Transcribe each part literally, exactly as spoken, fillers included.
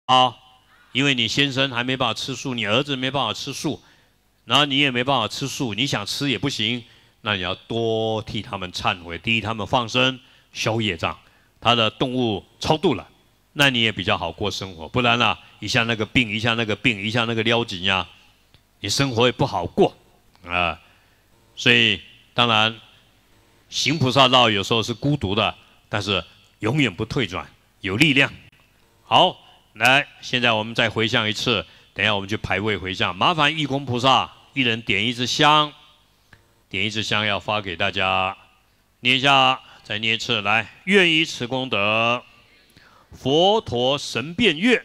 啊，因为你先生还没办法吃素，你儿子没办法吃素，然后你也没办法吃素，你想吃也不行，那你要多替他们忏悔，替他们放生消业障，他的动物超度了，那你也比较好过生活，不然啦、啊，一下那个病，一下那个病，一下那个撩紧呀，你生活也不好过啊。所以当然，行菩萨道有时候是孤独的，但是永远不退转，有力量。好，来，现在我们再回向一次，等一下我们去排位回向。麻烦义工菩萨一人点一支香，点一支香要发给大家，念一下，再念一次，来，愿以此功德，佛陀神变乐，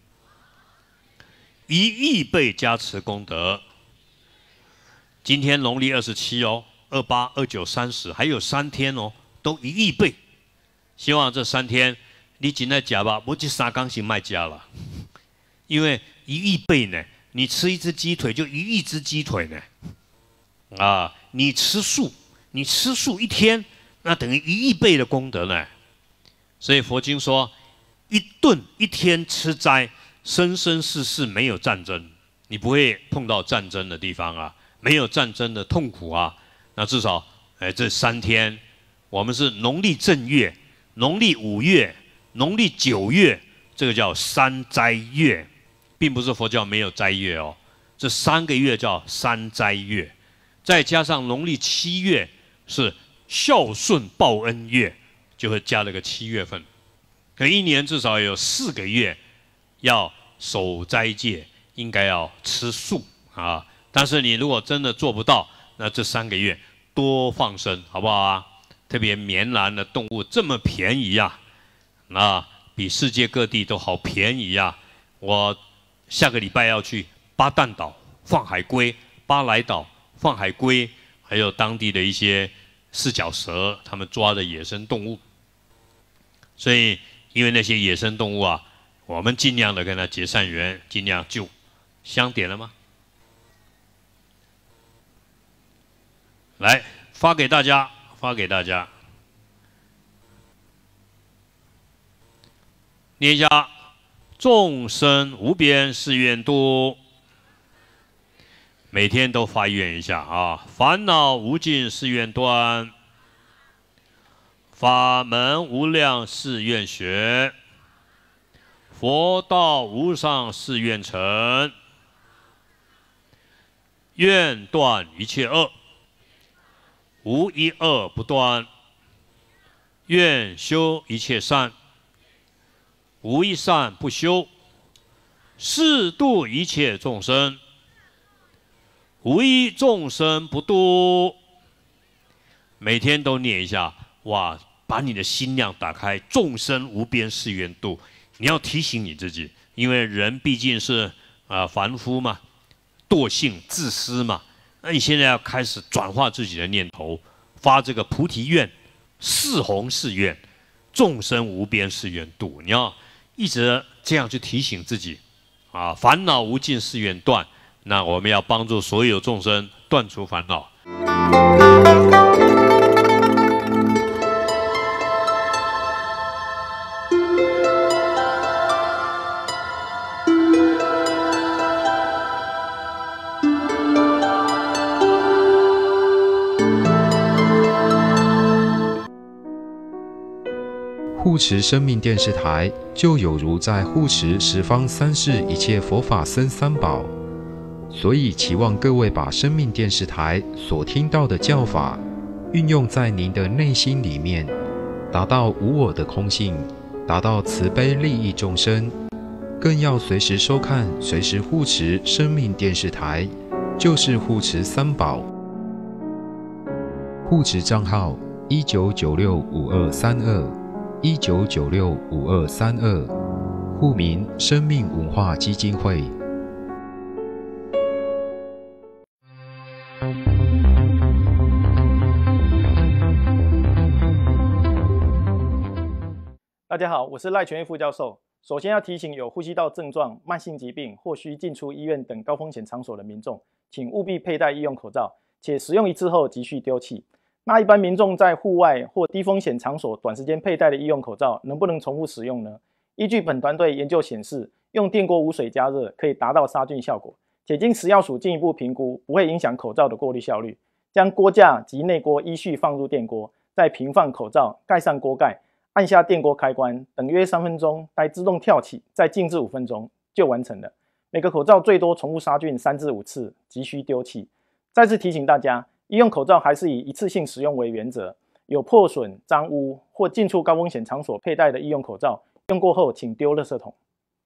一亿倍加持功德。今天农历二十七哦，二八、二九、三十，还有三天哦，都一亿倍。希望这三天你尽量加吧，不去三缸型卖家了，因为一亿倍呢，你吃一只鸡腿就一亿只鸡腿呢。啊，你吃素，你吃素一天，那等于一亿倍的功德呢。所以佛经说，一顿一天吃斋，生生世世没有战争，你不会碰到战争的地方啊。没有战争的痛苦啊，那至少，哎，这三天，我们是农历正月、农历五月、农历九月，这个叫三斋月，并不是佛教没有斋月哦，这三个月叫三斋月，再加上农历七月是孝顺报恩月，就会加了个七月份，可一年至少有四个月要守斋戒，应该要吃素啊。但是你如果真的做不到，那这三个月多放生，好不好啊？特别棉兰的动物这么便宜呀、啊，那比世界各地都好便宜呀、啊！我下个礼拜要去巴旦岛放海龟，巴莱岛放海龟，还有当地的一些四脚蛇，他们抓的野生动物。所以，因为那些野生动物啊，我们尽量的跟它结善缘，尽量救。香点了吗？来发给大家，发给大家，念一下：众生无边誓愿度，每天都发愿一下啊！烦恼无尽誓愿断，法门无量誓愿学，佛道无上誓愿成，愿断一切恶。无一恶不断，愿修一切善，无一善不修，誓度一切众生，无一众生不度。每天都念一下，哇，把你的心量打开，众生无边誓愿度。你要提醒你自己，因为人毕竟是啊、呃、凡夫嘛，惰性自私嘛。那你现在要开始转化自己的念头，发这个菩提愿、四弘誓愿、众生无边誓愿度。你要一直这样去提醒自己，啊，烦恼无尽誓愿断。那我们要帮助所有众生断除烦恼。 护持生命电视台，就有如在护持十方三世一切佛法僧三宝，所以期望各位把生命电视台所听到的教法，运用在您的内心里面，达到无我的空性，达到慈悲利益众生，更要随时收看、随时护持生命电视台，就是护持三宝。护持账号：一九九六五二三二。一九九六五二三二，户名生命文化基金会。 大家好，我是赖全益副教授。首先要提醒有呼吸道症状、慢性疾病或需进出医院等高风险场所的民众，请务必佩戴医用口罩，且使用一次后即须丢弃。那一般民众在户外或低风险场所短时间佩戴的医用口罩，能不能重复使用呢？依据本团队研究显示， 用电锅无水加热可以达到杀菌效果，且经食药署进一步评估，不会影响口罩的过滤效率。将锅架及内锅依序放入电锅，再平放口罩，盖上锅盖，按下电锅开关，等约三分钟，待自动跳起，再静置五分钟，就完成了。每个口罩最多重复杀菌三至五次，急需丢弃。再次提醒大家，医用口罩还是以一次性使用为原则，有破损、脏污或进出高风险场所佩戴的医用口罩，用过后请丢垃圾桶。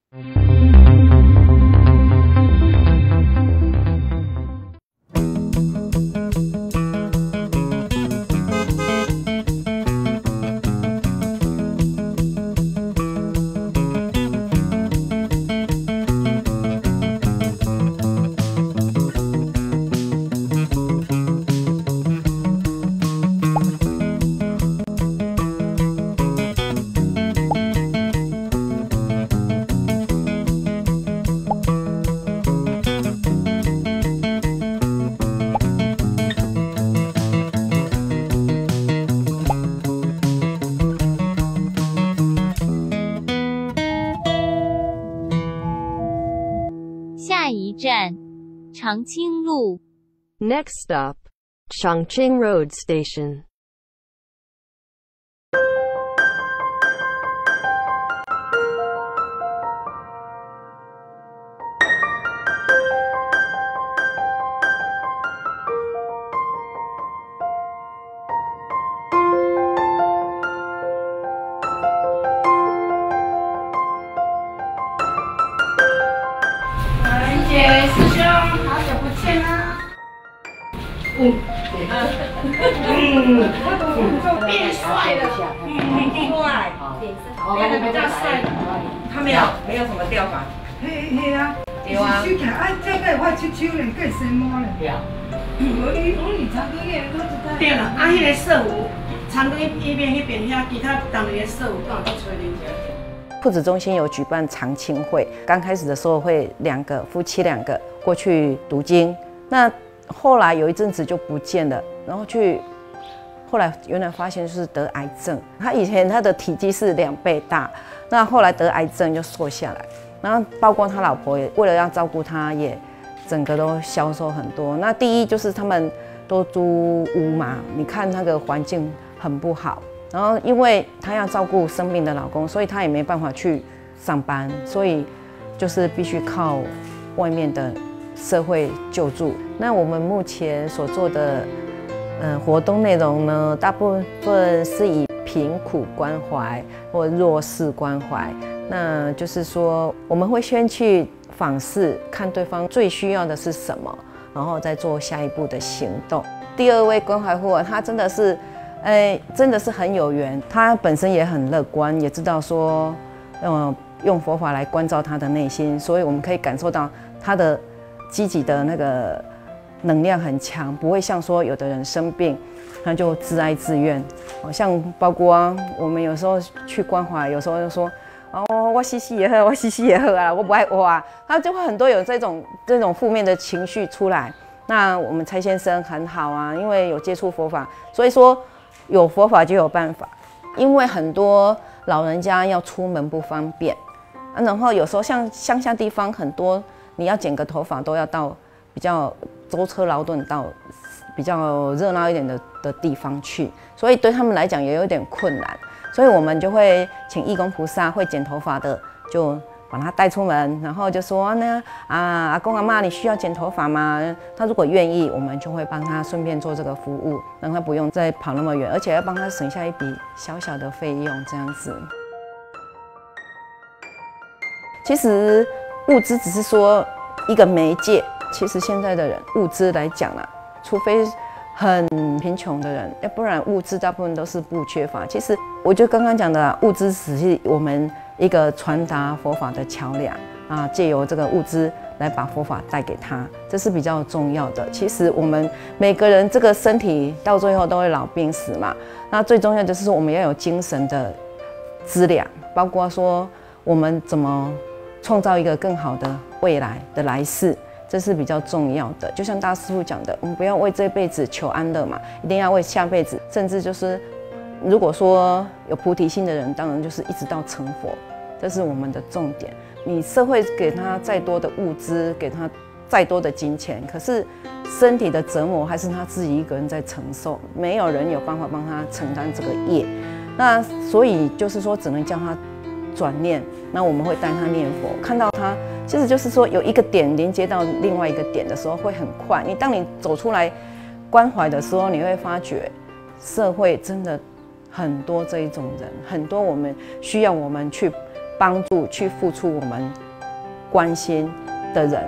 下一站，长青路。 Next stop, Changqing Road Station. 嗯，嗯，变帅了，嗯，帅，变得比较帅。他没有，没有什么掉发。 嘿嘿啊， 对啊。 手起来，啊，这个会发手手嘞，个生毛嘞。对啊。我你我你长庚个都知道。对啦，啊，迄个色舞，长庚迄边迄边遐其他当年的色舞，刚好都吹人家。 铺子中心有举办长青会，刚开始的时候会两个夫妻两个过去读经，那后来有一阵子就不见了，然后去，后来原来发现就是得癌症。他以前他的体积是两倍大，那后来得癌症就瘦下来，然后包括他老婆也为了要照顾他，也整个都消瘦很多。那第一就是他们都租屋嘛，你看那个环境很不好。然后，因为她要照顾生病的老公，所以她也没办法去上班，所以就是必须靠外面的社会救助。那我们目前所做的呃活动内容呢，大部分是以贫苦关怀或弱势关怀。那就是说，我们会先去访视，看对方最需要的是什么，然后再做下一步的行动。第二位关怀户啊，他真的是。哎，真的是很有缘。他本身也很乐观，也知道说，呃，用佛法来关照他的内心，所以我们可以感受到他的积极的那个能量很强，不会像说有的人生病，他就自哀自怨。好像包括、啊、我们有时候去关怀，有时候就说，哦，我洗洗也喝，我洗洗也喝啊，我不爱我啊，他就会很多有这种这种负面的情绪出来。那我们蔡先生很好啊，因为有接触佛法，所以说。有佛法就有办法，因为很多老人家要出门不方便，啊、然后有时候像乡下地方很多，你要剪个头发都要到比较舟车劳顿到比较热闹一点的的地方去，所以对他们来讲也有点困难，所以我们就会请义工菩萨会剪头发的就。把他带出门，然后就说呢啊，阿公阿嬷，你需要剪头发吗？他如果愿意，我们就会帮他顺便做这个服务，让他不用再跑那么远，而且要帮他省下一笔小小的费用，这样子。其实物资只是说一个媒介，其实现在的人物资来讲啦，除非很贫穷的人，要不然物资大部分都是不缺乏。其实我就刚刚讲的啦，物资只是我们。一个传达佛法的桥梁啊，借由这个物资来把佛法带给他，这是比较重要的。其实我们每个人这个身体到最后都会老病死嘛，那最重要就是说我们要有精神的资粮，包括说我们怎么创造一个更好的未来的来世，这是比较重要的。就像大师父讲的，我们不要为这辈子求安乐嘛，一定要为下辈子，甚至就是如果说有菩提心的人，当然就是一直到成佛。这是我们的重点。 你社会给他再多的物资，给他再多的金钱，可是身体的折磨还是他自己一个人在承受，没有人有办法帮他承担这个业。那所以就是说，只能叫他转念。那我们会带他念佛，看到他，其实就是说有一个点连接到另外一个点的时候会很快。你当你走出来关怀的时候，你会发觉社会真的很多这一种人，很多我们需要我们去帮助、去付出我们关心的人。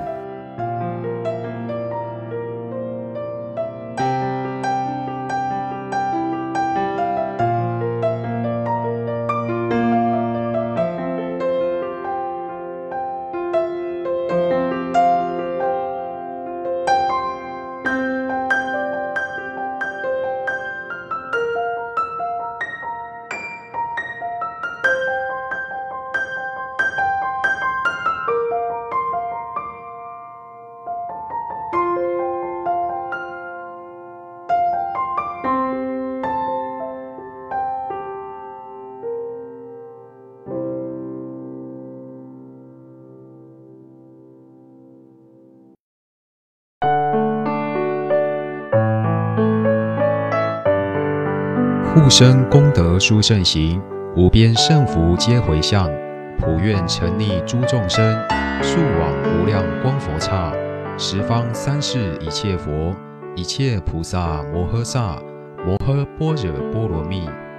护生功德殊胜行，无边胜福皆回向。普愿沉溺诸众生，速往无量光佛刹。十方三世一切佛，一切菩萨摩诃萨，摩诃般若波罗蜜。